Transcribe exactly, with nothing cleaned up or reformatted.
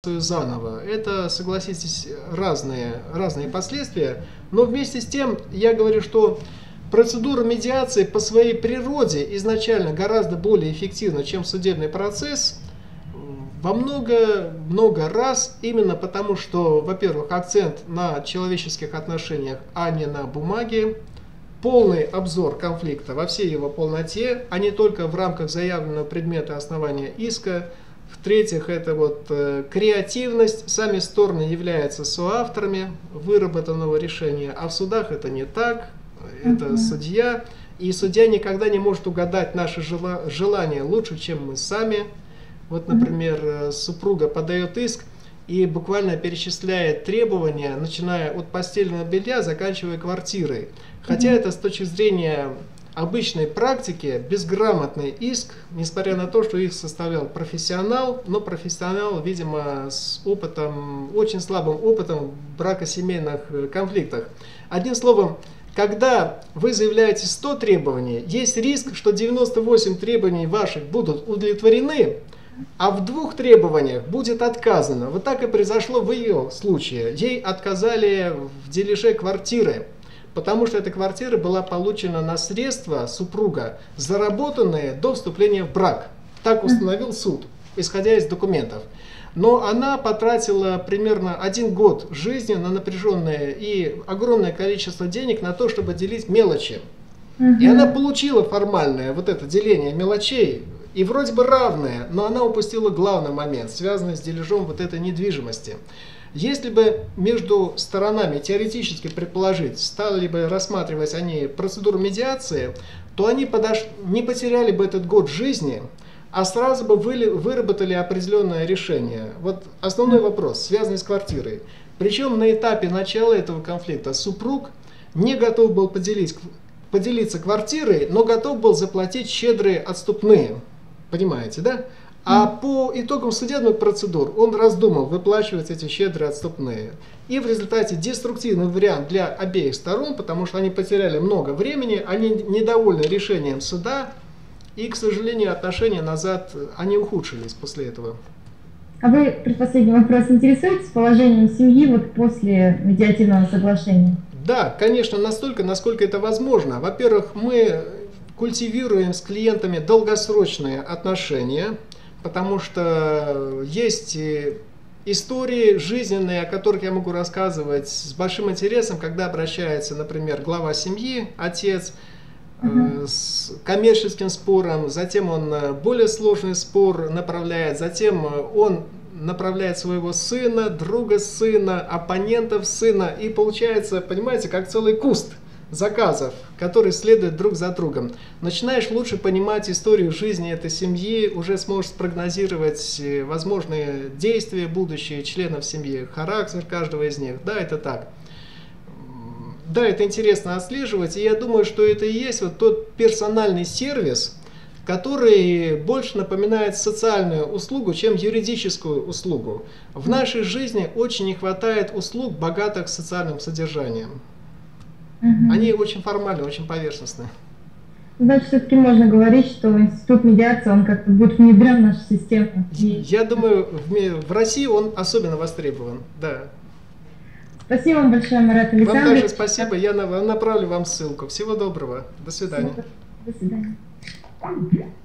Заново. Это, согласитесь, разные, разные последствия, но вместе с тем я говорю, что процедура медиации по своей природе изначально гораздо более эффективна, чем судебный процесс, во много, много раз, именно потому что, во-первых, акцент на человеческих отношениях, а не на бумаге, полный обзор конфликта во всей его полноте, а не только в рамках заявленного предмета основания иска. В-третьих, это вот э, креативность. Сами стороны являются соавторами выработанного решения, а в судах это не так. Это mm-hmm. судья. И судья никогда не может угадать наши жела желания лучше, чем мы сами. Вот, например, mm-hmm. супруга подает иск и буквально перечисляет требования, начиная от постельного белья, заканчивая квартирой. Хотя mm-hmm. это с точки зрения обычной практики безграмотный иск, несмотря на то, что их составлял профессионал, но профессионал, видимо, с опытом, очень слабым опытом в бракосемейных конфликтах. Одним словом, когда вы заявляете сто требований, есть риск, что девяносто восемь требований ваших будут удовлетворены, а в двух требованиях будет отказано. Вот так и произошло в ее случае. Ей отказали в дележе квартиры, потому что эта квартира была получена на средства супруга, заработанные до вступления в брак. Так установил суд, исходя из документов. Но она потратила примерно один год жизни на напряженное и огромное количество денег на то, чтобы делить мелочи. И она получила формальное вот это деление мелочей, и вроде бы равное, но она упустила главный момент, связанный с дележом вот этой недвижимости. Если бы между сторонами теоретически предположить, стали бы рассматривать они процедуру медиации, то они подош... не потеряли бы этот год жизни, а сразу бы вы... выработали определенное решение. Вот основной вопрос, связанный с квартирой. Причем на этапе начала этого конфликта супруг не готов был поделить... поделиться квартирой, но готов был заплатить щедрые отступные. Понимаете, да? А по итогам судебных процедур он раздумал выплачивать эти щедрые отступные. И в результате деструктивный вариант для обеих сторон, потому что они потеряли много времени, они недовольны решением суда, и, к сожалению, отношения назад, они ухудшились после этого. А вы, предпоследний вопрос, интересуетесь положением семьи вот после медиативного соглашения? Да, конечно, настолько, насколько это возможно. Во-первых, мы культивируем с клиентами долгосрочные отношения, потому что есть истории жизненные, о которых я могу рассказывать с большим интересом, когда обращается, например, глава семьи, отец, uh-huh. с коммерческим спором, затем он более сложный спор направляет, затем он направляет своего сына, друга сына, оппонентов сына, и получается, понимаете, как целый куст заказов, которые следуют друг за другом. Начинаешь лучше понимать историю жизни этой семьи, уже сможешь спрогнозировать возможные действия будущие членов семьи, характер каждого из них. Да, это так. Да, это интересно отслеживать, и я думаю, что это и есть вот тот персональный сервис, который больше напоминает социальную услугу, чем юридическую услугу. В нашей жизни очень не хватает услуг, богатых социальным содержанием. Угу. Они очень формальны, очень поверхностны. Значит, все-таки можно говорить, что институт медиации, он как-то будет внедрен в нашу систему. Я думаю, в, в России он особенно востребован, да. Спасибо вам большое, Марат Александрович. Вам также спасибо, я направлю вам ссылку. Всего доброго, до свидания. До свидания.